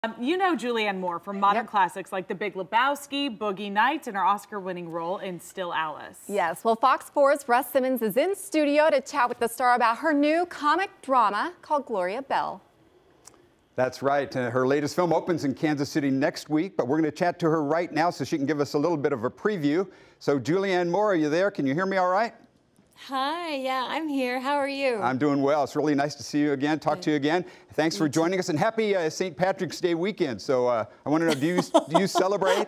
You know Julianne Moore from modern classics like The Big Lebowski, Boogie Nights, and her Oscar-winning role in Still Alice. Yes, well, Fox 4's Russ Simmons is in studio to chat with the star about her new comic drama called Gloria Bell. That's right. Her latest film opens in Kansas City next week, but we're going to chat to her right now so she can give us a little bit of a preview. So, Julianne Moore, are you there? Can you hear me all right? Hi, yeah, I'm here. How are you? I'm doing well. It's really nice to see you again, talk to you again. Thanks for joining us, and happy St. Patrick's Day weekend. So I want to know, do you celebrate?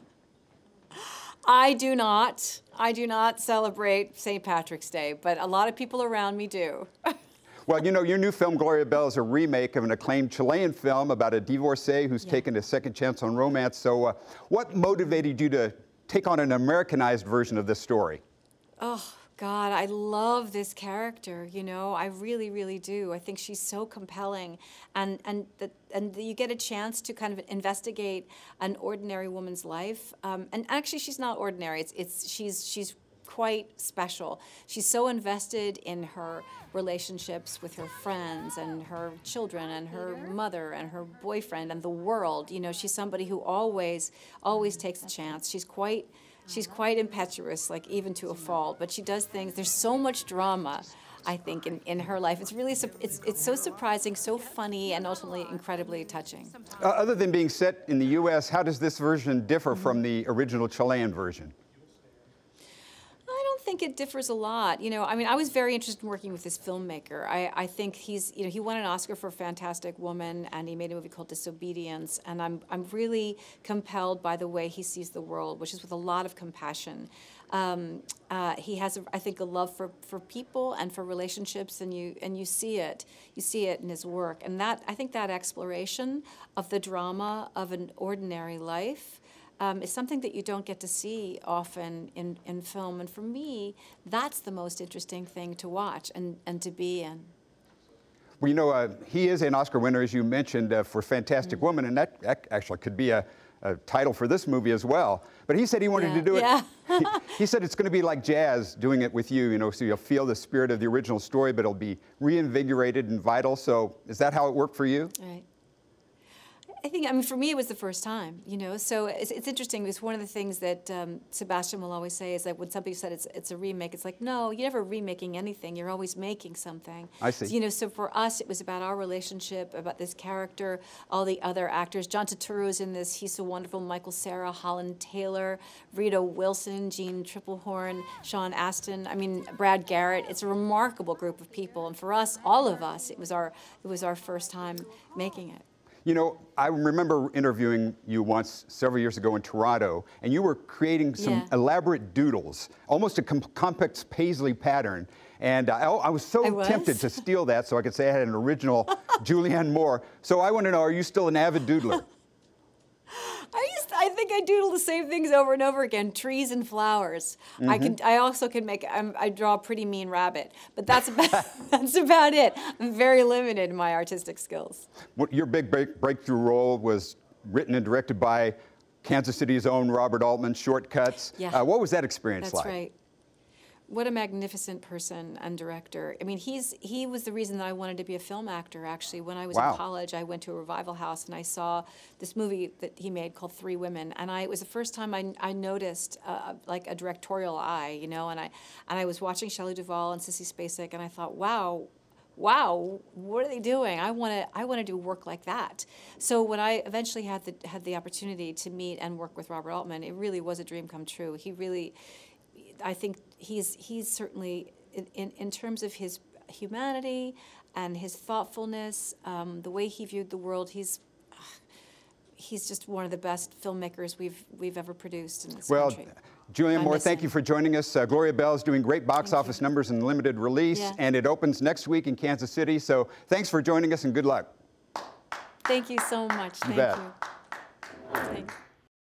I do not. I do not celebrate St. Patrick's Day, but a lot of people around me do. Well, you know, your new film, Gloria Bell, is a remake of an acclaimed Chilean film about a divorcee who's taken a second chance on romance. So what motivated you to take on an Americanized version of this story? Oh, God, I love this character, you know, I really, really do. I think she's so compelling, and you get a chance to kind of investigate an ordinary woman's life. And actually, she's not ordinary. She's quite special. She's so invested in her relationships with her friends and her children and her mother and her boyfriend and the world. You know, she's somebody who always takes a chance. She's quite impetuous, like even to a fault, but she does things. There's so much drama, I think, in her life. It's really, it's so surprising, so funny, and ultimately incredibly touching. Other than being set in the U.S., how does this version differ from the original Chilean version? I think it differs a lot. You know, I mean, I was very interested in working with this filmmaker. I think he won an Oscar for Fantastic Woman, and he made a movie called Disobedience, and I'm really compelled by the way he sees the world, which is with a lot of compassion. He has, I think, a love for people and for relationships, and you see it in his work. And that, I think, that exploration of the drama of an ordinary life is something that you don't get to see often in film. And for me, that's the most interesting thing to watch and to be in. Well, you know, he is an Oscar winner, as you mentioned, for Fantastic Woman, and that actually could be a title for this movie as well. But he said he wanted to do it. He said it's going to be like jazz doing it with you, you know, so you'll feel the spirit of the original story, but it'll be reinvigorated and vital. So is that how it worked for you? Right. I think, I mean, for me, it was the first time, you know, so it's interesting because one of the things that Sebastian will always say is that when somebody said it's a remake, it's like, no, you're never remaking anything, you're always making something. I see. You know, so for us, it was about our relationship, about this character, all the other actors. John Turturro is in this, he's so wonderful, Michael Cera, Holland Taylor, Rita Wilson, Jean Triplehorn, Sean Astin, I mean, Brad Garrett. It's a remarkable group of people, and for us, all of us, it was our first time making it. You know, I remember interviewing you once several years ago in Toronto, and you were creating some elaborate doodles, almost a complex paisley pattern. And I was so tempted to steal that so I could say I had an original Julianne Moore. So I want to know, are you still an avid doodler? I think I doodle the same things over and over again, trees and flowers. I also can make, I draw a pretty mean rabbit, but that's about it. I'm very limited in my artistic skills. Your big breakthrough role was written and directed by Kansas City's own Robert Altman, Shortcuts. Yeah. What was that experience like? That's right. What a magnificent person and director. I mean, he was the reason that I wanted to be a film actor, actually. When I was in college, I went to a revival house and I saw this movie that he made called Three Women. And it was the first time I noticed like a directorial eye, you know, and I was watching Shelley Duvall and Sissy Spacek, and I thought, wow, what are they doing? I want to do work like that. So when I eventually had the opportunity to meet and work with Robert Altman, it really was a dream come true. He really, I think he's certainly, in terms of his humanity and his thoughtfulness, the way he viewed the world, he's just one of the best filmmakers we've ever produced in this country. Julianne Moore, thank you for joining us. Gloria Bell is doing great box office numbers in limited release, and it opens next week in Kansas City. So thanks for joining us, and good luck. Thank you so much. Thank you. Thanks.